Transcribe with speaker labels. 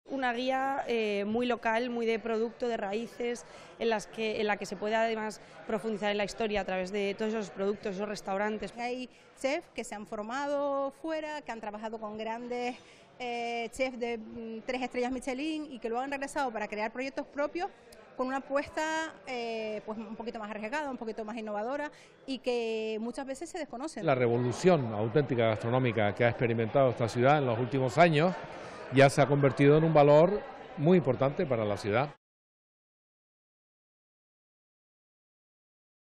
Speaker 1: Una guía muy local, muy de producto, de raíces, en la que se puede además profundizar en la historia a través de todos esos productos, esos restaurantes.
Speaker 2: Hay chefs que se han formado fuera, que han trabajado con grandes chefs de 3 estrellas Michelin y que luego han regresado para crear proyectos propios con una apuesta pues un poquito más arriesgada, un poquito más innovadora y que muchas veces se desconocen.
Speaker 3: La revolución auténtica gastronómica que ha experimentado esta ciudad en los últimos años ya se ha convertido en un valor muy importante para la ciudad.